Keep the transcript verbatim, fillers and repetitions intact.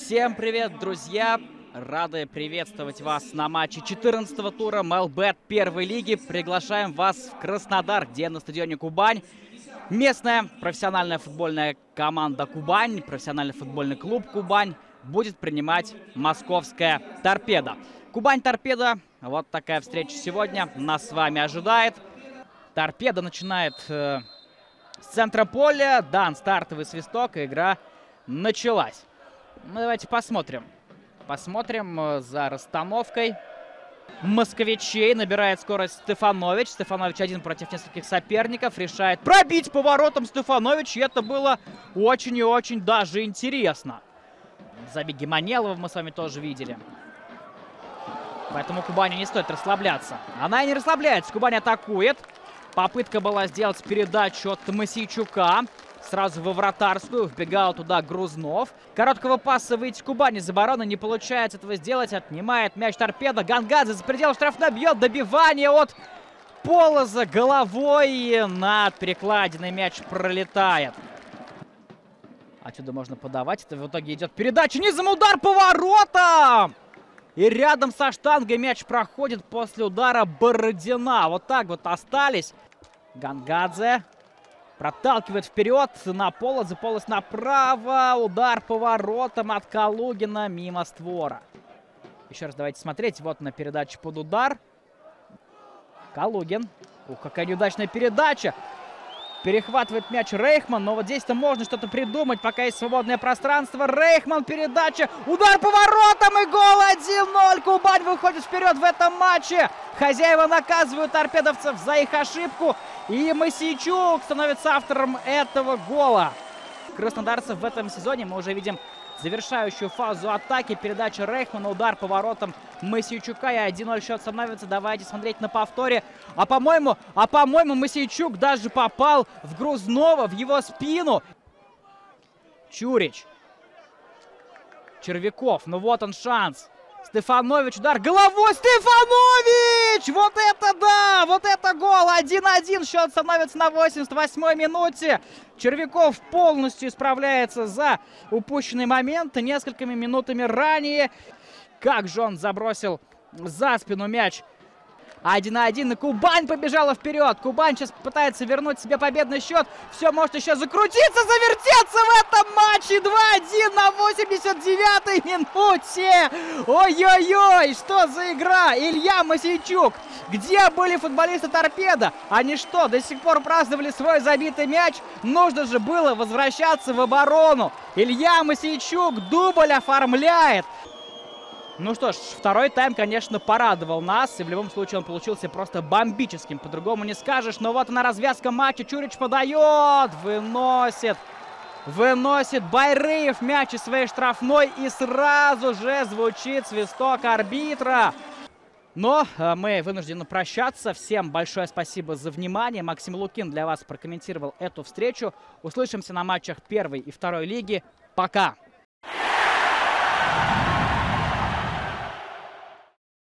Всем привет, друзья! Рады приветствовать вас на матче четырнадцатого тура МЛБет первой лиги. Приглашаем вас в Краснодар, где на стадионе Кубань местная профессиональная футбольная команда Кубань, профессиональный футбольный клуб Кубань будет принимать московская Торпедо. Кубань-Торпедо, вот такая встреча сегодня нас с вами ожидает. Торпедо начинает э, с центра поля, дан стартовый свисток, и игра началась. Ну, давайте посмотрим. Посмотрим э, за расстановкой москвичей. Набирает скорость Стефанович. Стефанович один против нескольких соперников. Решает пробить поворотом Стефанович. И это было очень и очень даже интересно. Забеги Манелова мы с вами тоже видели. Поэтому Кубани не стоит расслабляться. Она и не расслабляется. Кубань атакует. Попытка была сделать передачу от Мосейчука. Сразу во вратарскую. Вбегал туда Грузнов. Короткого паса выйти Кубани из обороны. Не получается этого сделать. Отнимает мяч Торпедо. Гангадзе за пределом штрафной бьет. Добивание от Полоза головой. Над перекладиной мяч пролетает. Отсюда можно подавать. Это в итоге идет передача. Низом удар поворотом. И рядом со штангой мяч проходит после удара Бородина. Вот так вот остались. Гангадзе проталкивает вперед на Полоза. Полоз направо. Удар поворотом от Калугина мимо створа. Еще раз давайте смотреть. Вот на передаче под удар. Калугин. Ух, какая неудачная передача. Перехватывает мяч Рейхман. Но вот здесь-то можно что-то придумать, пока есть свободное пространство. Рейхман, передача. Удар поворотом и гол один ноль. Кубань выходит вперед в этом матче. Хозяева наказывают торпедовцев за их ошибку. И Мосейчук становится автором этого гола. Краснодарцев в этом сезоне мы уже видим завершающую фазу атаки. Передача Рейхмана, удар поворотом Мосейчука. И один ноль счет становится. Давайте смотреть на повторе. А по-моему, а по-моему, Мосейчук даже попал в Грузнова, в его спину. Чурич. Червяков. Ну вот он шанс. Стефанович, удар головой. Стефанович! Вот это да! Вот это гол! один один. Счет становится на восемьдесят восьмой минуте. Червяков полностью исправляется за упущенные моменты. Несколькими минутами ранее. Как же он забросил за спину мяч. один один. И Кубань побежала вперед. Кубань сейчас пытается вернуть себе победный счет. Все может еще закрутиться, завертеться в этом матче. два один на восемьдесят девятой минуте. Ой-ой-ой, что за игра? Илья Мосейчук. Где были футболисты Торпедо? Они что, до сих пор праздновали свой забитый мяч? Нужно же было возвращаться в оборону. Илья Мосейчук дубль оформляет. Ну что ж, второй тайм, конечно, порадовал нас. И в любом случае он получился просто бомбическим. По-другому не скажешь. Но вот она развязка матча. Чурич подает. Выносит. Выносит Байрыев мяч из своей штрафной. И сразу же звучит свисток арбитра. Но э, мы вынуждены прощаться. Всем большое спасибо за внимание. Максим Лукин для вас прокомментировал эту встречу. Услышимся на матчах первой и второй лиги. Пока!